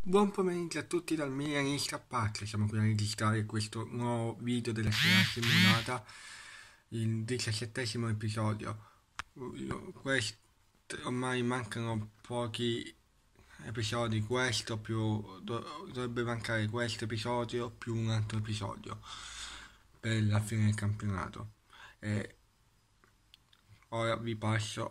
Buon pomeriggio a tutti dal Milanista Patria, siamo qui a registrare questo nuovo video della serie simulata, il 17° episodio. Ormai mancano pochi episodi, questo più dovrebbe mancare questo episodio più un altro episodio per la fine del campionato. E ora vi passo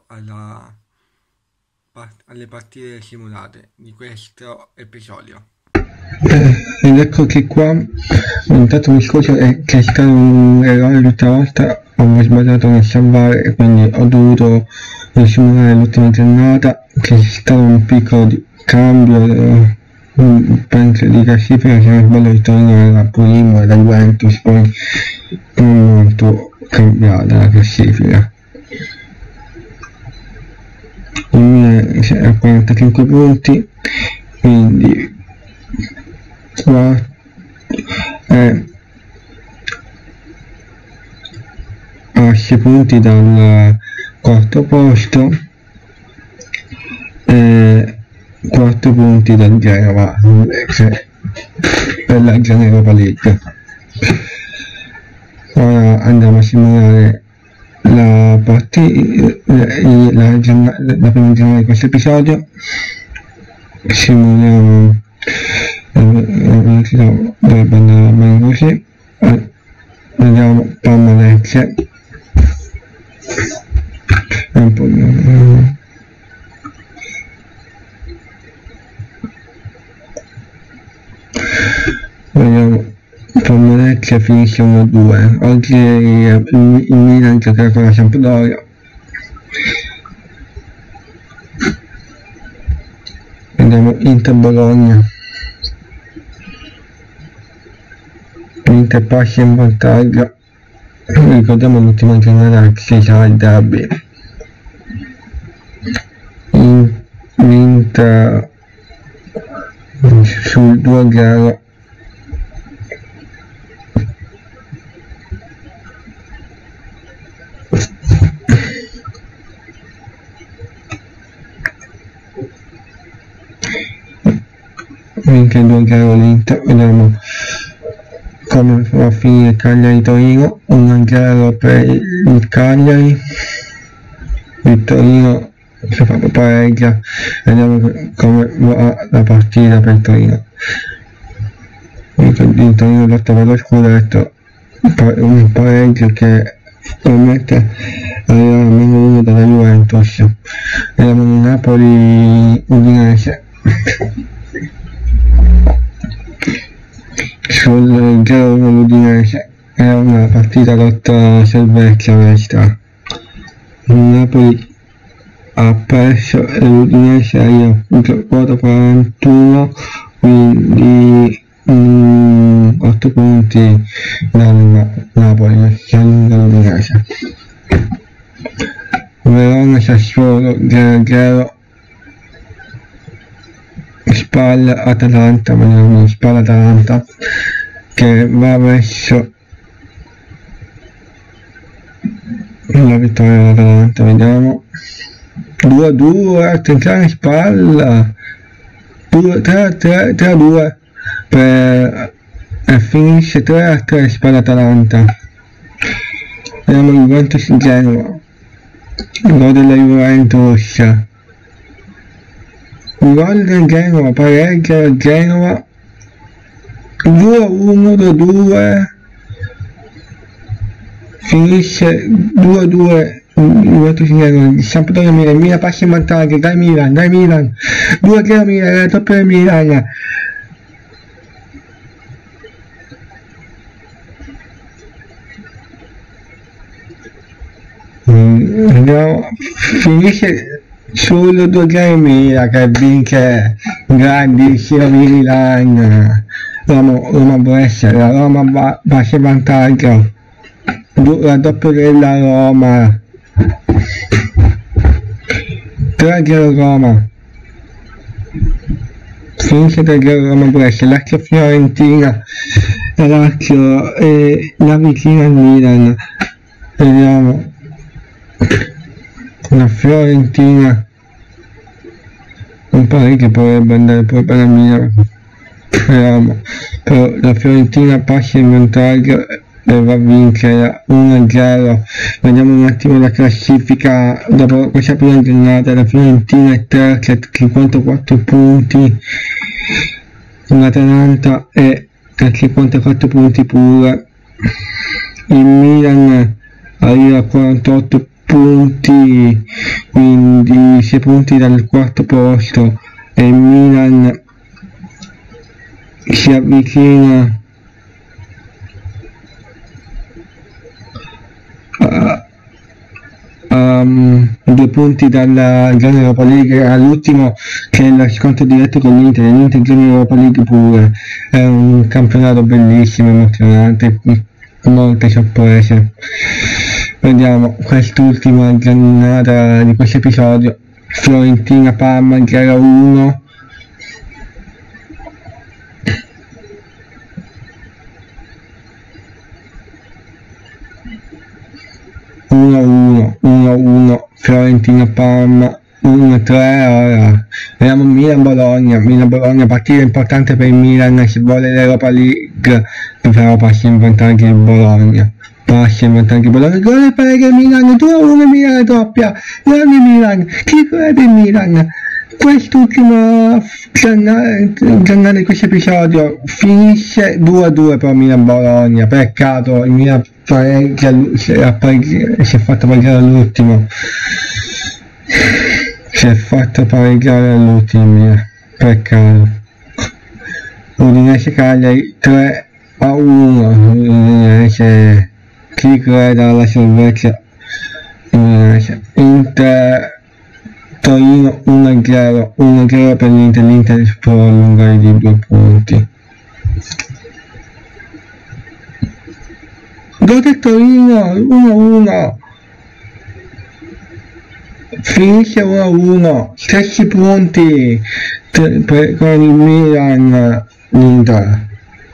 alle partite simulate di questo episodio. Ed eccoci qua. Intanto mi scuso che è stato un errore l'ultima volta, ho sbagliato nel salvare, quindi ho dovuto risimulare l'ultima giornata, che c'è stato un piccolo cambio, penso di classifica, se non sbaglio il Torino era primo e la Juventus poi non molto cambiata la classifica. Il Milan è a 45 punti, quindi qua a 6 punti dal quarto posto e 4 punti dal Genova per la Europa League. Ora andiamo a simulare la partita, la prima giornata di questo episodio. Simuliamo dovrebbe andare bene così. Vediamo Parma Lecce, un po' vediamo. Parma Lecce finisce 1-2. Oggi il Milan giocherà con la Sampdoria. Vediamo Inter Bologna. Inter passa in vantaggio. Ricordiamo l'ultima giornata che si sarà il derby. Inter sul 2-0. Vince 2-0 l'Inter. Vediamo come va a finire Cagliari-Torino. 1-0 per il Cagliari. Il Torino si fa pareggia. Vediamo come va la partita per il Torino. Il Torino lotta per lo scudetto, un pareggio che permette arrivare a -1 dalla Juventus. Vediamo il Napoli-Udinese. Sul 0-1 l'Udinese è una partita lotta salvezza questa. Il Napoli ha perso e l'Udinese è quota 41, quindi 8 punti dal Napoli, si allunga l'Udinese. Verona Sassuolo 0-0. Spalla Atalanta, vediamo Spalla Atalanta che va verso la vittoria dell'Atalanta. Vediamo 2-2, attenzione Spalla, 3-2 finisce 3-3 Spalla Atalanta. Vediamo il Juventus Genova, gol della Juventus. Gol del Genova, pareggia il Genova, 2-1, 2-2, finisce 2-2, il Sampdoria Milan passa in vantaggio, dai Milan, 2-0 Milan, la doppia del Milan. Andiamo, finisce solo 2-0 Milan che vince, grandissimo Milan. Roma può essere, la Roma passa in vantaggio, la doppia della Roma, 3-0 Roma, finisce 3-0 Roma può essere, Lazio Fiorentina, la Lazio la vicina al Milan. Vediamo la Fiorentina un pareggio potrebbe andare pure per il Milan, speriamo. Però la Fiorentina passa in vantaggio e va a vincere 1-0. Vediamo un attimo la classifica dopo questa prima giornata. La Fiorentina è terza a 54 punti, l'Atalanta è a 54 punti pure, il Milan arriva a 48 punti, quindi 6 punti dal quarto posto, e il Milan si avvicina a 2 punti dalla Gran Europa League all'ultimo, che è lo scontro diretto con l'Inter. L'Inter Gran Europa League pure è un campionato bellissimo, emozionante, molte sorprese. Vediamo quest'ultima giornata di questo episodio. Fiorentina Parma 0-1, Fiorentina Parma 1-3. Ora vediamo Milan-Bologna, partita importante per il Milan se vuole l'Europa League, però passa in vantaggio il Bologna. Gol per il Milan, 2-1 Milan doppia, grande Milan, chi crede in Milan? Quest'ultima giornata di questo episodio finisce 2-2 per Milan-Bologna, peccato, il Milan si è fatto pareggiare all'ultimo, peccato. Udinese Cagliari 3-1, Udinese, chi crede alla salvezza Udinese. Inter Torino 1-0 per l'Inter può allungare di 2 punti. Gol del Torino 1-1, finisce 1-1, stessi punti con il Milan, l'Inter.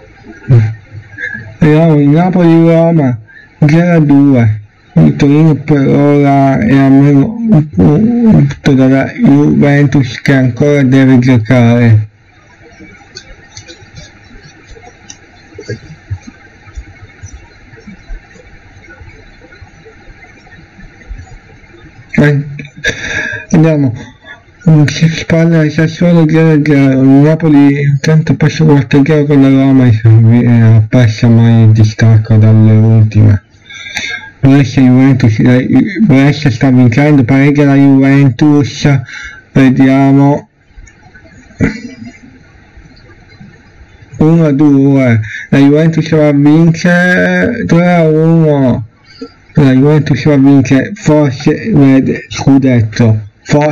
Vediamo il Napoli-Roma 0-2. Il Torino per ora è a meno un punto dalla Juventus, che ancora deve giocare. Andiamo, si spalla il Sassuolo 0-0, il Napoli intanto passa 4-0 con la Roma e passa mai il distacco dalle ultime. Brescia sta vincendo, pareggia la Juventus, vediamo 1-2, la Juventus va a vincere 3-1, la Juventus va a vincere, forse vede scudetto,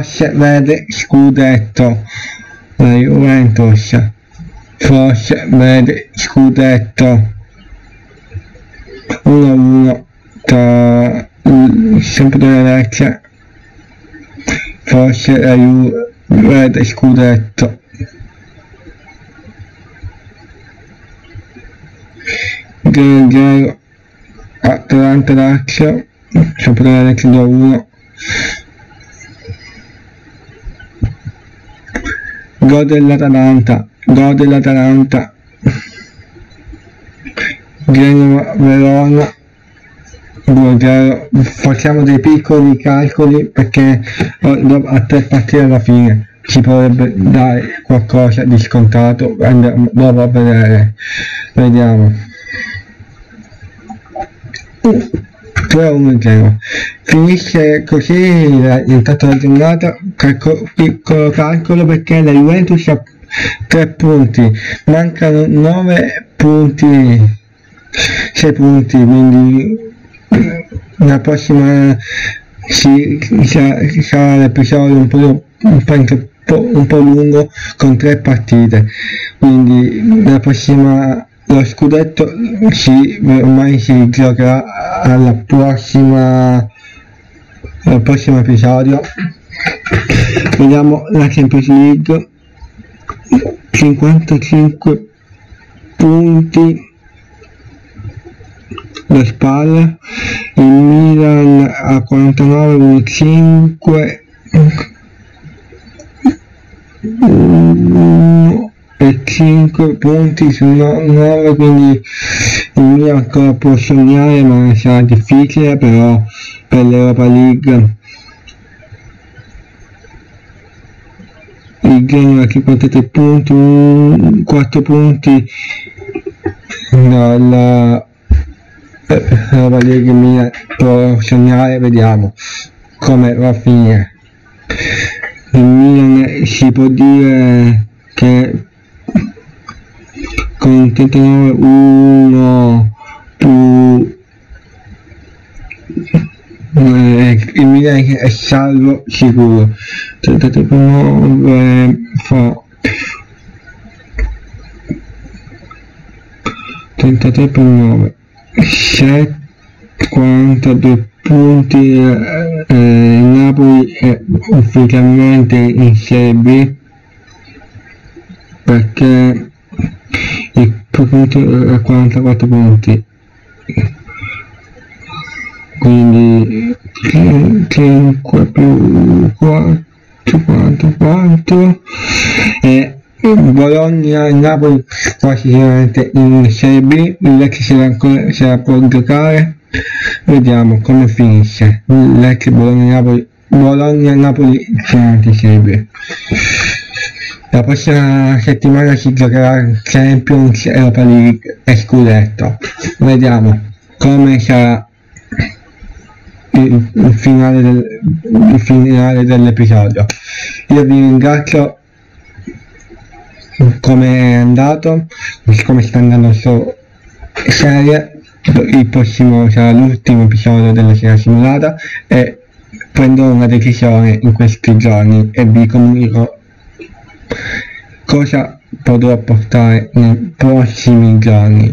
la Juventus forse vede scudetto. 1-1 sempre della Lecce, forse la Juve vede scudetto. Atalanta Lazio, sempre della Lecce 2-1. Gol dell'Atalanta, Genova Verona 2-0. Facciamo dei piccoli calcoli perché a 3 partite alla fine ci potrebbe dare qualcosa di scontato, andiamo dopo a vedere, vediamo. 3-1-0, finisce così intanto la giornata. Piccolo calcolo perché la Juventus ha 3 punti, mancano 9 punti, 6 punti, quindi la prossima sarà l'episodio un po' lungo con 3 partite, quindi la prossima, lo scudetto ormai si giocherà al prossimo episodio. Vediamo la Champions League, 55 punti lo SPAL, il Milan a 49,5, 1 e 5 punti su 9, quindi il Milan ancora può sognare, ma sarà difficile. Però per l'Europa League il Genoa 53 punti, 4 punti dalla Europa League. Milan può sognare, vediamo come va a finire. Il Milan si può dire che con 39-1 più il Milan è salvo sicuro. 39 fa 33,9 72 punti. Il Napoli è ufficialmente in Serie B perché il punto è 44 punti, quindi 5 più 4 44 e Bologna e Napoli quasi sicuramente in Serie B. Il Lecce se la può giocare, vediamo come finisce. Lecce, Bologna e Napoli sicuramente in Serie B. La prossima settimana si giocherà Champions, Europa League e Scudetto. Vediamo come sarà il finale dell'episodio. Io vi ringrazio come è andato, come sta andando su serie. Il prossimo sarà l'ultimo episodio della serie simulata e prendo una decisione in questi giorni e vi comunico cosa potrò portare nei prossimi giorni.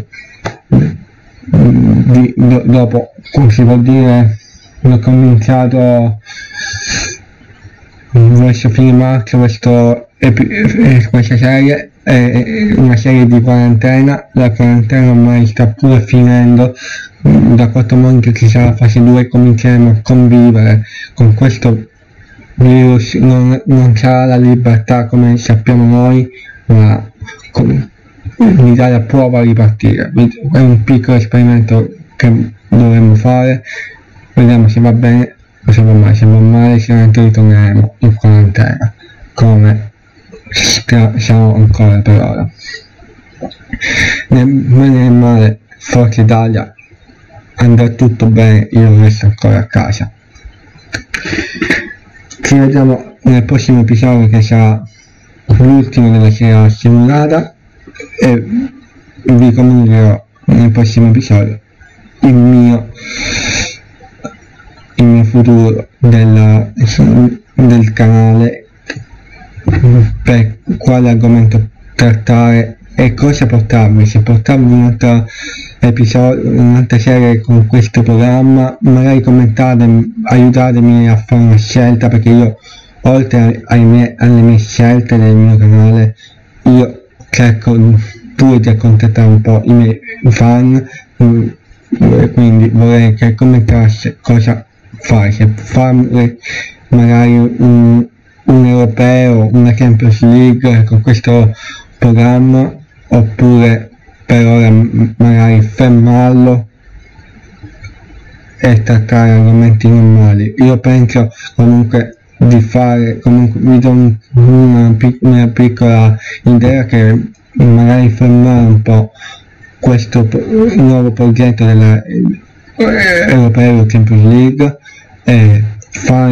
Dopo, come si può dire, ho cominciato verso fine marzo questa serie è una serie di quarantena. La quarantena ormai sta pure finendo. Da 4 mesi che ci sarà la fase 2 cominceremo a convivere con questo virus. Non sarà la libertà come sappiamo noi, ma l'Italia prova a ripartire. È un piccolo esperimento che dovremmo fare, vediamo se va bene o se va male. Se va male sicuramente ritorneremo in quarantena come siamo ancora per ora. Nel male, Forza Italia, andrà tutto bene, io resto ancora a casa. Ci vediamo nel prossimo episodio, che sarà l'ultimo della serie simulata, e vi comunicherò nel prossimo episodio il mio futuro del canale, per quale argomento trattare e cosa portarvi. Se portarvi un altro episodio, un'altra serie con questo programma, magari commentate, aiutatemi a fare una scelta, perché io, oltre alle mie scelte del mio canale, io cerco pure di accontentare un po' i miei fan, quindi vorrei che commentasse cosa fare, se fare magari un europeo, una Champions League con questo programma, oppure per ora magari fermarlo e trattare argomenti normali. Io penso comunque di fare, vi do una piccola idea, che magari fermare un po' questo nuovo progetto della europeo Champions League e fare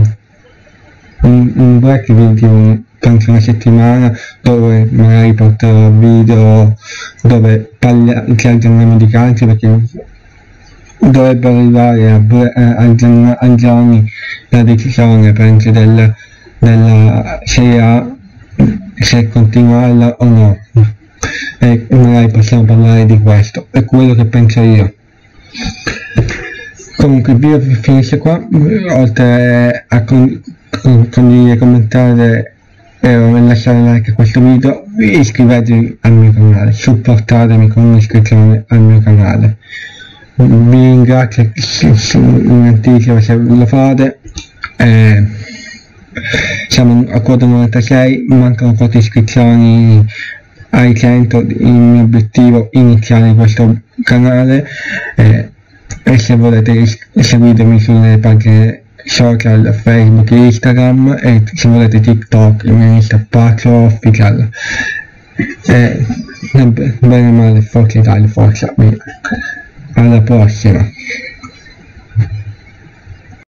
un break di penso una settimana, dove magari porterò video dove ci aggiorniamo di calcio, perché dovrebbe arrivare a giorni la decisione, penso, della Serie A, se continuarla o no, e magari possiamo parlare di questo. È quello che penso io. Comunque il video finisce qua. Oltre a condividere, commentare e lasciare like a questo video, iscrivetevi al mio canale, supportatemi con un'iscrizione al mio canale. Vi ringrazio in anticipo se lo fate, Siamo a quota 96, mancano poche iscrizioni ai 100, il mio obiettivo iniziale di questo canale, e se volete seguitemi sulle pagine social Facebook e Instagram, e se volete TikTok, il mio Insta Pazzo Official. Bene o male, Forza Italia, forza, alla prossima.